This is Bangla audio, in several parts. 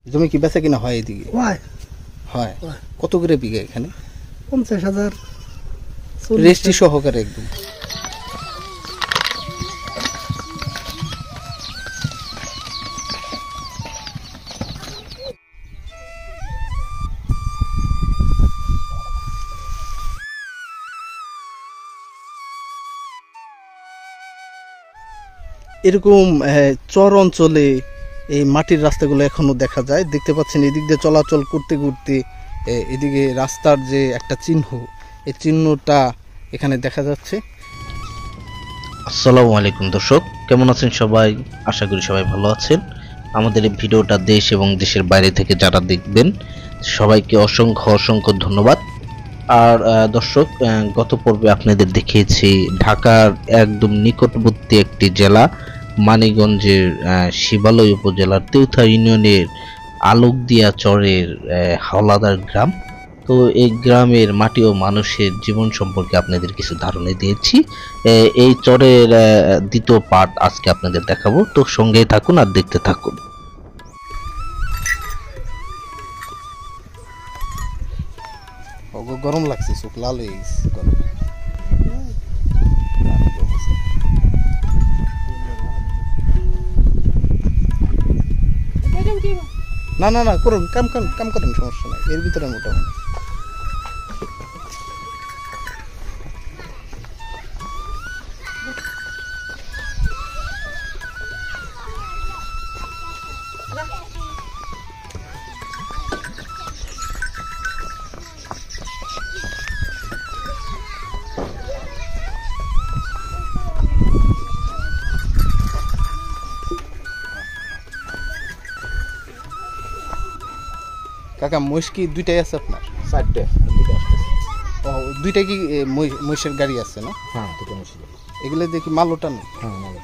জমি কি বেচা কিনা হয় এদিকে? হয় হয়। কত করে বিঘা এখানে? 50,000 রেজিস্ট্রি সহকারে একদম। এরকম চর অঞ্চলে এই মাটির রাস্তাগুলো এখনো দেখা যায়। দেখতে পাচ্ছেন এদিক দিয়ে চলাচল করতে করতে এদিকে রাস্তার যে একটা চিহ্ন, এই চিহ্নটা এখানে দেখা যাচ্ছে। আসসালামু আলাইকুম দর্শক, কেমন আছেন সবাই? আশা করি সবাই ভালো আছেন। আমাদের এই ভিডিওটা দেশ এবং দেশের বাইরে থেকে যারা দেখবেন সবাইকে অসংখ্য অসংখ্য ধন্যবাদ। আর দর্শক, গত পর্বে আপনাদের দেখিয়েছি ঢাকার একদম নিকটবর্তী একটি জেলা মানিকগঞ্জের শিবালয় উপজেলার তেউথা ইউনিয়নের আলোকদিয়া চরের হাওলাদার গ্রাম। তো এই গ্রামের মাটি ও মানুষের জীবন সম্পর্কে আপনাদের কিছু ধারণা দিয়েছি। এই চরের দ্বিতীয় পার্ট আজকে আপনাদের দেখাবো, তো সঙ্গেই থাকুন আর দেখতে থাকুন। গরম লাগছে, চোখ লাল হয়ে গেছে গরম। না না না করুন, কাম করেন, সমস্যা নাই, এর ভিতরে মোটামুটি। কাকা, মহিষ কি দুইটাই আছে আপনার? 4টে, দুটো আসতেছে। ও, দুইটা কি মহিষের গাড়ি আছে না? হ্যাঁ, দুটো মহিষ। এগুলো দেখি মাল ওঠানো। হ্যাঁ, মাল।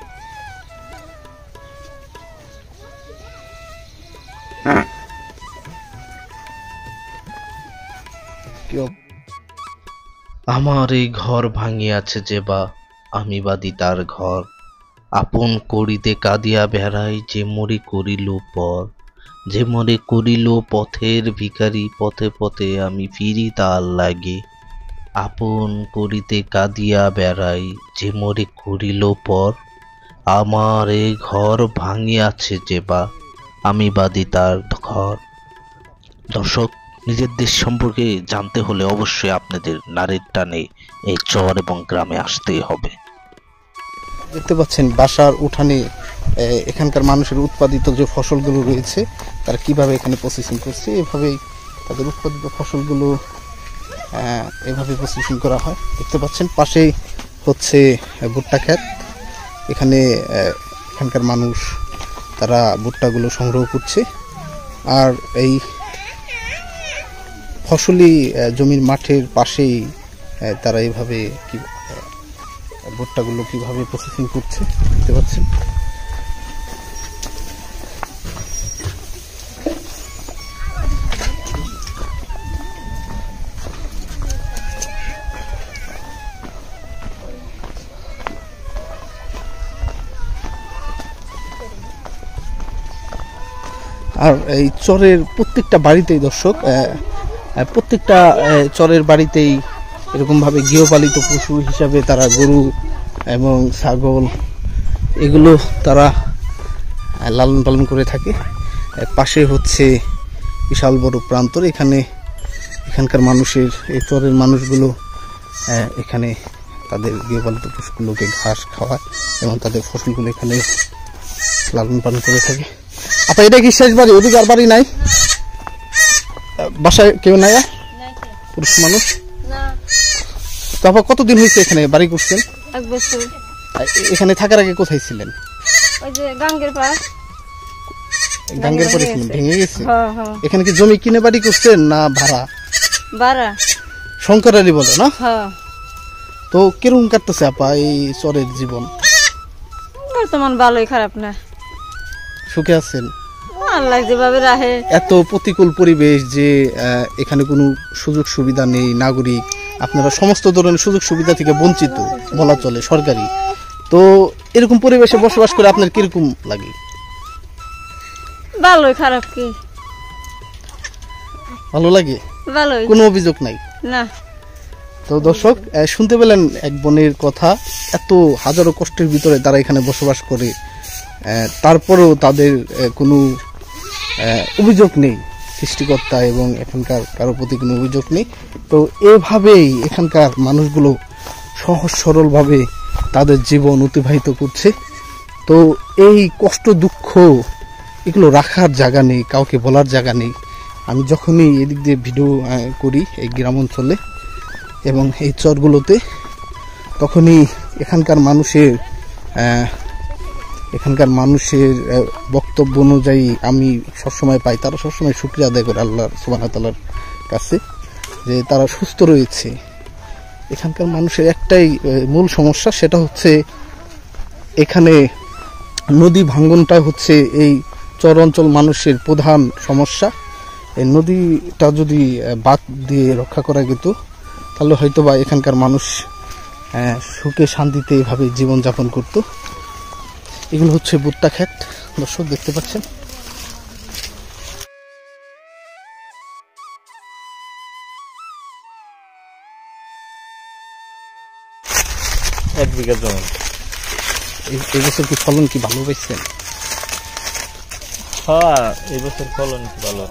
আমার এই ঘর ভাঙিয়াছে যে বা, আমি বাদি তার ঘর। আপন করিতে কাঁদিয়া বেড়াই, যে মরে করিল পর। যে মরে করিল পথের ভিখারি, পথে পথে আমি ফিরি তার লাগে। আপন করিতে কাঁদিয়া বেড়াই, যে মরে করিল পর। আমার এই ঘর ভাঙিয়াছে যে বা, আমি বাদি তার ঘর। দর্শক, নিজের দেশ সম্পর্কে জানতে হলে অবশ্যই আপনাদের নারীর টানে এই চর এবং গ্রামে আসতেই হবে। দেখতে পাচ্ছেন বাসার উঠানে এখানকার মানুষের উৎপাদিত যে ফসলগুলো রয়েছে তারা কিভাবে এখানে প্রসেসিং করছে। এভাবেই তাদের উৎপাদিত ফসলগুলো এভাবে প্রসেসিং করা হয়। দেখতে পাচ্ছেন পাশেই হচ্ছে ভুট্টা ক্ষেত। এখানে এখানকার মানুষ তারা ভুট্টাগুলো সংগ্রহ করছে। আর এই ফসলি জমির মাঠের পাশেই তারা এইভাবে ভুট্টাগুলো কিভাবে প্রসেসিং করছে দেখতে পাচ্ছেন। আর এই চরের প্রত্যেকটা বাড়িতেই দর্শক, প্রত্যেকটা চরের বাড়িতেই এরকমভাবে গৃহপালিত পশু হিসাবে তারা গরু এবং ছাগল এগুলো তারা লালন পালন করে থাকে। পাশে হচ্ছে বিশাল বড় প্রান্তর। এখানকার মানুষের, এই চরের মানুষগুলো এখানে তাদের গৃহপালিত পশুগুলোকে ঘাস খাওয়ায় এবং তাদের ফসলগুলো এখানে লালন পালন করে থাকে। আচ্ছা, এটা কি শেষ বাড়ি? ওদিকে আর বাড়ি নাই? বাসায় কেউ নাই পুরুষ মানুষ? তারপর কতদিন হয়েছে এখানে বাড়ি করছেন? 1 বছর। এখানে থাকার আগে কোথায় ছিলেন? ওই যে গাঙ্গের পাশ। গাঙ্গের পরে ছিলেন, ভেঙে গেছে? হ্যাঁ হ্যাঁ। এখানে কি জমি কিনে বাড়ি করছেন না ভাড়া? ভাড়া। শঙ্করালি বলে না? হ্যাঁ। তো কিরকম কাটতেছে আপা এই চরের জীবন? বর্তমান ভালোই, খারাপ না। সুখে আছেন? আল্লাহ যেভাবে রাখে। এত প্রতিকূল পরিবেশ যে এখানে কোনো সুযোগ সুবিধা নেই, নাগরিক আপনারা সমস্ত ধরনের সুযোগ সুবিধা থেকে বঞ্চিত বলা চলে, সরকারি। তো এরকম পরিবেশে বসবাস করে আপনার কিরকম লাগে? ভালোই খারাপ কি? ভালো লাগে, ভালোই। কোনো অভিযোগ নাই। না। তো দর্শক শুনতে পেলেন এক বোনের কথা, এত হাজারো কষ্টের ভিতরে তারা এখানে বসবাস করে, তারপরেও তাদের কোনো অভিযোগ নেই সৃষ্টিকর্তা এবং এখানকার কারো প্রতি কোনো অভিযোগ নেই। তো এভাবেই এখানকার মানুষগুলো সহজ সরলভাবে তাদের জীবন অতিবাহিত করছে। তো এই কষ্ট দুঃখ এগুলো রাখার জায়গা নেই, কাউকে বলার জায়গা নেই। আমি যখনই এদিক দিয়ে ভিডিও করি এই গ্রাম অঞ্চলে এবং এই চরগুলোতে, তখনই এখানকার মানুষের বক্তব্য অনুযায়ী আমি সবসময় পাই, তারা সবসময় শুকরিয়া আদায় করে আল্লাহ সুবহানাহু ওয়া তাআলার কাছে যে তারা সুস্থ রয়েছে। এখানকার মানুষের একটাই মূল সমস্যা, সেটা হচ্ছে এখানে নদী ভাঙ্গনটা হচ্ছে এই চর অঞ্চল মানুষের প্রধান সমস্যা। এই নদীটা যদি বাঁধ দিয়ে রক্ষা করা যেত তাহলে হয়তো বা এখানকার মানুষ সুখে শান্তিতে এভাবে জীবনযাপন করত। এগুলো হচ্ছে ভুট্টা ক্ষেত, দর্শক দেখতে পাচ্ছেন। এক বিঘা জমি। এই বছর কি ফলন কি ভালো পাইছেন? হ্যাঁ, এই বছর ফলন ভালো।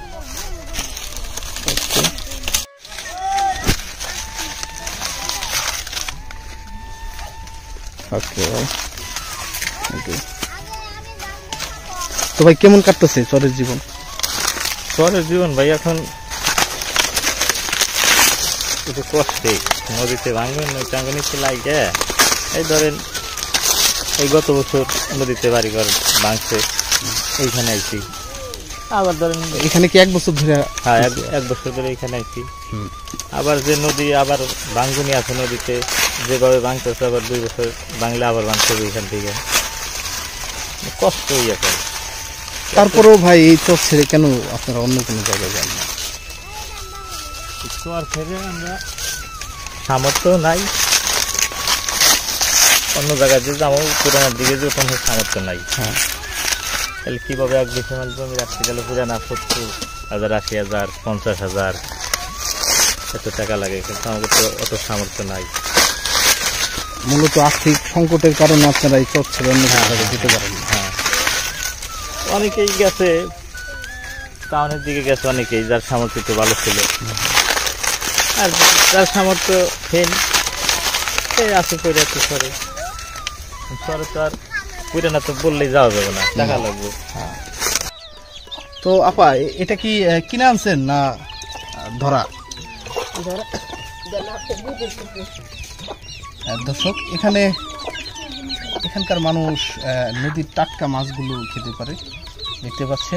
তো ভাই কেমন কাটতেছে চরের জীবন? শহরের জীবন ভাই এখন একটু কষ্টে, নদীতে ভাঙনিতে লাগে। এই ধরেন এই গত বছর নদীতে বাড়িঘর ভাঙছে, এইখানে আইছি। আবার ধরেন এখানে কি এক বছর ধরে? হ্যাঁ, এক বছর ধরে এখানে আইছি। আবার যে নদী আবার ভাঙ্গনি আছে, নদীতে যেভাবে ভাঙতেছে আবার 2 বছর ভাঙলে আবার ভাঙতে হবে এখান থেকে। কষ্টই এখন। তারপরেও ভাই এই চর ছেড়ে কেন আপনারা অন্য কোনো জায়গায় যান না? চর ছেড়ে আমরা সামর্থ্য নাই, অন্য জায়গায় যে যাবো পুরানোর দিকে যে কোনো সামর্থ্য নাই। হ্যাঁ, তাহলে কিভাবে 1 বিঘা জমি রাখতে গেলে পুরানা 70,000, 80,000, 50,000 এত টাকা লাগে, কিন্তু আমাদের তো অত সামর্থ্য নাই। মূলত আর্থিক সংকটের কারণে আপনারা এই চর ছেড়ে অন্য জায়গায় যেতে পারেন না। হ্যাঁ, অনেকেই গেছে টাউনের দিকে, গেছে অনেকেই যার সামর্থ্য একটু ভালো ছিল, আর যার সামর্থ্য ফেন এই আছে করে একটু সরে সরে তো আর পুরানা তো বললেই যাওয়া যাবে না, টাকা লাগবে। তো আপা এটা কি কিনে আনছেন না ধরা? দর্শক এখানকার মানুষ নদীর টাটকা মাছগুলো খেতে পারে, দেখতে পাচ্ছেন।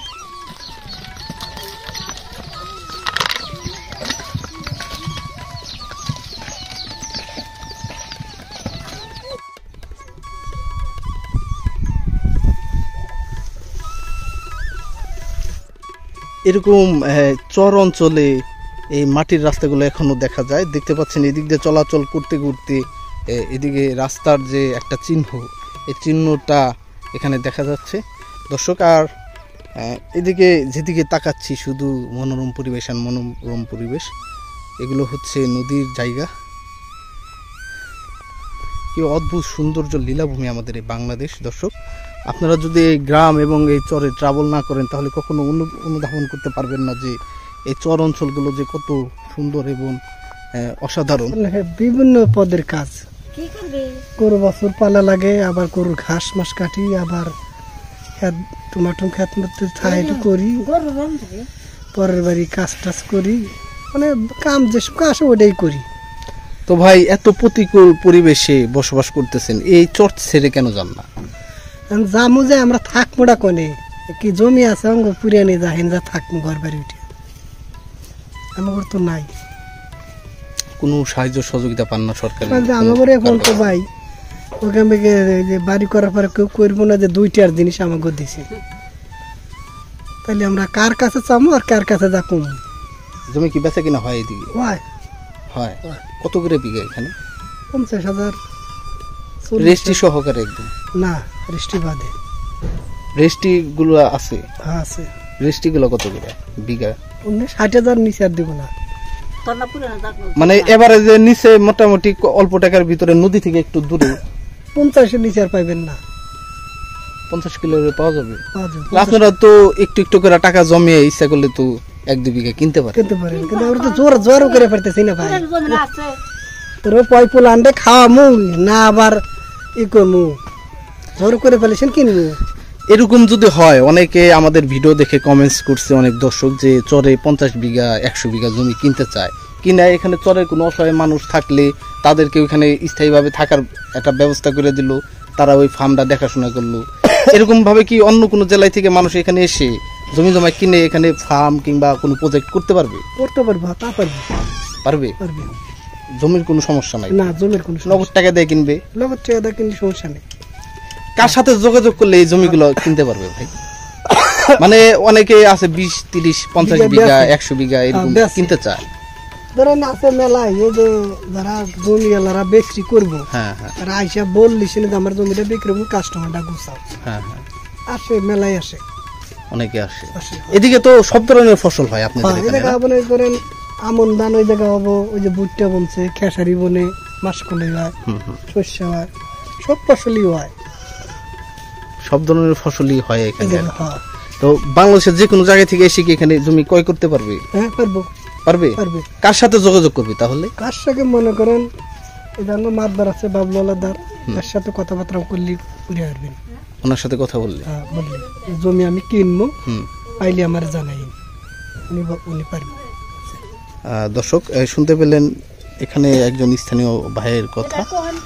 এরকম চর অঞ্চলে এই মাটির রাস্তাগুলো এখনো দেখা যায়, দেখতে পাচ্ছেন। এদিক দিয়ে চলাচল করতে করতে এদিকে রাস্তার যে একটা চিহ্ন, এই চিহ্নটা এখানে দেখা যাচ্ছে দর্শক। আর এদিকে যেদিকে তাকাচ্ছি শুধু মনোরম পরিবেশ আর মনোরম পরিবেশ। এগুলো হচ্ছে নদীর জায়গা। কি অদ্ভুত সৌন্দর্য লীলাভূমি আমাদের এই বাংলাদেশ। দর্শক, আপনারা যদি এই গ্রাম এবং এই চরে ট্রাভেল না করেন তাহলে কখনো অনুধাবন করতে পারবেন না যে এই চর অঞ্চলগুলো যে কত সুন্দর এবং অসাধারণ। বিভিন্ন পদের কাজ কি করবে? গরু বাছুর পালা লাগে, আবার গরুর ঘাস মাস কাটি, আবার টমাটম খেত মধ্যে থাইটু করি, পরের বাড়ি কাজ টাজ করি, মানে কাম যেসব কাজ ওটাই করি। তো ভাই এত প্রতিকূল পরিবেশে বসবাস করতেছেন, এই চর ছেড়ে কেন যান না? জামু যে আমরা থাকবো না কোনে, কি জমি আছে অঙ্গ পুরিয়ানি যাহেন যা থাকবো ঘর বাড়ি উঠে, আমার তো নাই। কোনো সাহায্য সহযোগিতা পান না সরকার? আমার এখন তো ভাই ওখানে যে বাড়ি করার পরে কেউ করবো না, যে 2টার জিনিস আমাকে দিছে, তাহলে আমরা কার কাছে চামো আর কার কাছে যা কম। জমি কি বেচা কিনা হয় এদিকে? হয় হয়। কত করে বিঘা এখানে? 50,000 রেস্টি সহকারে একদম? না, রেস্টি বাদে। রেস্টি গুলো আছে? হ্যাঁ আছে। রেস্টি গুলো কত করে বিঘা? 60,000 নিচে আর দিব না। মানে এবারে যে নিচে মোটামুটি অল্প টাকার ভিতরে নদী থেকে একটু দূরে 50-এর নিচে আর পাইবেন না। 50 কিলো পাওয়া যাবে? পাওয়া যাবে। আপনারা তো একটু একটু করে টাকা জমিয়ে ইচ্ছা করলে তো 1-2 বিঘা কিনতে পারেন। কিনতে পারেন, কিন্তু আমরা তো জোর করে পারতেছি না ভাই। তোর পয়পুল আন্ডে খাওয়ামু না আবার ই করমু, জোর করে ফেলেছেন কিনবো। এরকম যদি হয়, অনেকে আমাদের ভিডিও দেখে কমেন্টস করছে অনেক দর্শক যে চরে 50 বিঘা 100 বিঘা জমি কিনতে চায়, কিনা এখানে চরের কোনো অসহায় মানুষ থাকলে তাদেরকে ওইখানে স্থায়ীভাবে থাকার একটা ব্যবস্থা করে দিল, তারা ওই ফার্মটা দেখাশোনা করলো। এরকম ভাবে কি অন্য কোনো জেলায় থেকে মানুষ এখানে এসে জমি জমা কিনে এখানে ফার্ম কিংবা কোনো প্রজেক্ট করতে পারবে? করতে পারবো, তা পারবো। পারবে? পারবে। জমির কোনো সমস্যা নাই? না, জমির কোনো নগদ টাকা দিয়ে কিনবে? নগদ টাকা দিয়ে কিনলে সমস্যা নেই। কার সাথে যোগাযোগ করলে এই জমিগুলো কিনতে পারবে ভাই? মানে অনেকে আছে 20, 30, 50 বিঘা 100 বিঘা এরকম কিনতে চায়। ধরেন আছে মেলায়, এই যে যারা জমিওয়ালারা বিক্রি করবো, হ্যাঁ হ্যাঁ, তারা আইসা বললিস যে আমার জমিটা বিক্রি করবো, কাস্টমারটা গুছাও। হ্যাঁ হ্যাঁ, আসে, মেলায় আসে, অনেকে আসে। আসে। এদিকে তো সব ধরনের ফসল হয় আপনাদের এই এখানে জায়গা না? মনে করেন আমন ধান ওই জায়গা হবো, ওই যে ভুট্টা বনছে, খেসারি বনে, মাসকলি হয়, শস্য হয়, সব ফসলই হয়। সব ধরনের ফসলই হয় এই এখানে। জায়গা হয়। তো বাংলাদেশের যে কোনো জায়গা থেকে এসে কি এখানে জমি ক্রয় করতে পারবে? হ্যাঁ পারবো, পারবে? পারবে। কার সাথে যোগাযোগ করবে তাহলে? কার সাথে মনে করেন এটা হলো মাতবার আছে, বাবলুওয়ালাদার, তার সাথে কথাবার্তা করলে ঘুরে আসবেন। ওনার সাথে কথা বললে? হ্যাঁ, বললে জমি আমি কিনবো, হুম। পাইলে আমার জানাই, উনি পারবেন। দর্শক শুনতে পেলেন এখানে একজন স্থানীয় ভাইয়ের কথা।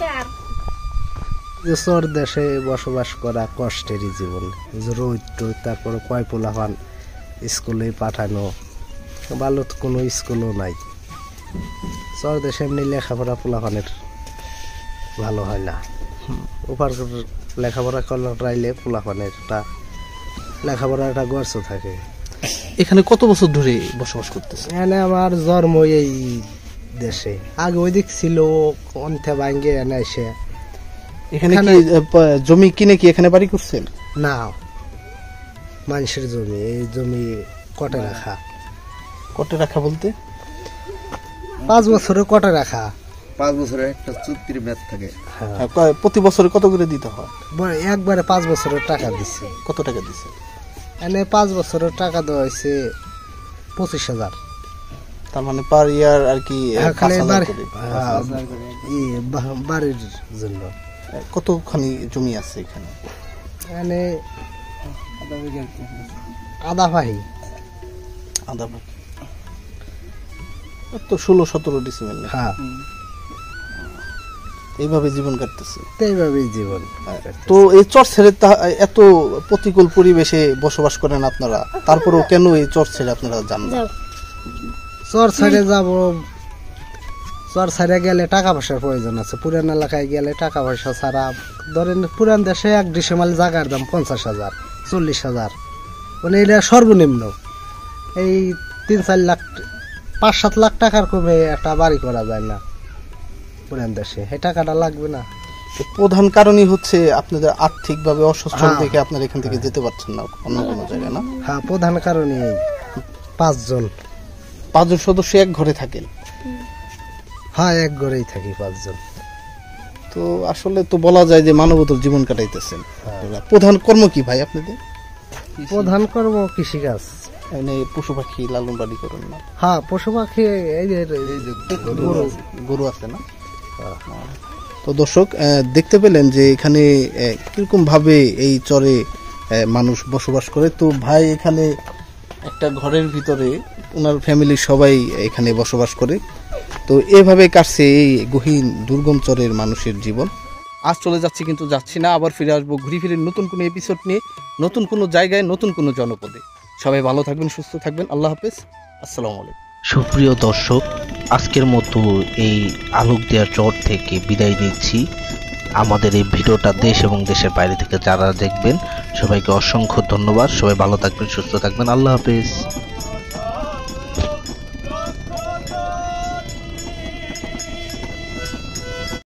চর দেশে বসবাস করা কষ্টেরই জীবন, রোদ টোদ, তারপরে কয় পোলাপান স্কুলে পাঠানো, ভালো কোনো স্কুলও নাই। চর দেশে এমনি লেখাপড়া পোলাপানের ভালো হয় না। ওপার লেখাপড়া করাইলে পোলাপানের একটা লেখাপড়া একটা গর্জ থাকে। এখানে কত বছর ধরে বসবাস করতেছে? এখানে আমার জন্ম এই দেশে, আগে ওই দিক ছিল, অন্থে ভাঙ্গে এনে এসে। এখানে কি জমি কিনে কি এখানে বাড়ি করছেন? না, মানুষের জমি, এই জমি কটে রাখা। কটে রাখা বলতে? 5 বছরের কটে রাখা। 5 বছরের একটা চুক্তির মেয়াদ থাকে। প্রতি বছরে কত করে দিতে হয়? একবারে 5 বছরের টাকা দিচ্ছে। কত টাকা দিচ্ছে? এনে 5 বছরের টাকা দেওয়া হয়েছে 25,000। তার মানে পার ইয়ার আর কি 5,000 করে। বাড়ির জন্য। কতখানি জমি আছে এখানে? এনে আধা ভাই। আধা ভাই তো 16-17 ডিসিমেল। হ্যাঁ, এইভাবে জীবন কাটতেছে। এইভাবেই জীবন। তো এই চর ছেড়ে এত প্রতিকূল পরিবেশে বসবাস করেন আপনারা, তারপরেও কেন এই চর ছেড়ে আপনারা যান না? চর ছেড়ে যাব, চর ছেড়ে গেলে টাকা পয়সার প্রয়োজন আছে। পুরান এলাকায় গেলে টাকা পয়সা ছাড়া, ধরেন পুরান দেশে 1 ডিসিমাল জায়গার দাম 50,000, 40,000, মানে এটা সর্বনিম্ন। এই 3-4 লাখ, 5-7 লাখ টাকার কমে একটা বাড়ি করা যায় না পুরান দেশে। এই টাকাটা লাগবে না। প্রধান কারণই হচ্ছে আপনাদের আর্থিকভাবে অসচ্ছল থেকে আপনারা এখান থেকে যেতে পারছেন না অন্য কোনো জায়গায়, না? হ্যাঁ, প্রধান কারণই 5 জন। 5 জন সদস্য এক ঘরে থাকেন? হ্যাঁ, এক ঘরেই থাকি 5 জন। তো আসলে তো বলা যায় যে মানবতর জীবন কাটাইতেছেন। প্রধান কর্ম কি ভাই আপনাদের? প্রধান কর্ম কৃষিকাজ। মানে পশু পাখি লালন পালন করেন না? হ্যাঁ, পশু পাখি, এই যে গরু আছে না? তো দর্শক দেখতে পেলেন যে এখানে কিরকম ভাবে এই চরে মানুষ বসবাস করে। তো ভাই এখানে একটা ঘরের ভিতরে ওনার ফ্যামিলির সবাই এখানে বসবাস করে। তো এভাবে কাটছে এই গহীন দুর্গম চরের মানুষের জীবন। আজ চলে যাচ্ছি, কিন্তু যাচ্ছি না, আবার ফিরে আসবো ঘুরে ফিরে নতুন কোনো এপিসোড নিয়ে, নতুন কোনো জায়গায়, নতুন কোনো জনপদে। সবাই ভালো থাকবেন, সুস্থ থাকবেন। আল্লাহ হাফেজ, আসসালামু আলাইকুম। সুপ্রিয় দর্শক, আজকের মতো এই আলোকদিয়া চর থেকে বিদায় নিচ্ছি। আমাদের এই ভিডিওটা দেশ এবং দেশের বাইরে থেকে যারা দেখবেন সবাইকে অসংখ্য ধন্যবাদ। সবাই ভালো থাকবেন, সুস্থ থাকবেন। আল্লাহ হাফেজ।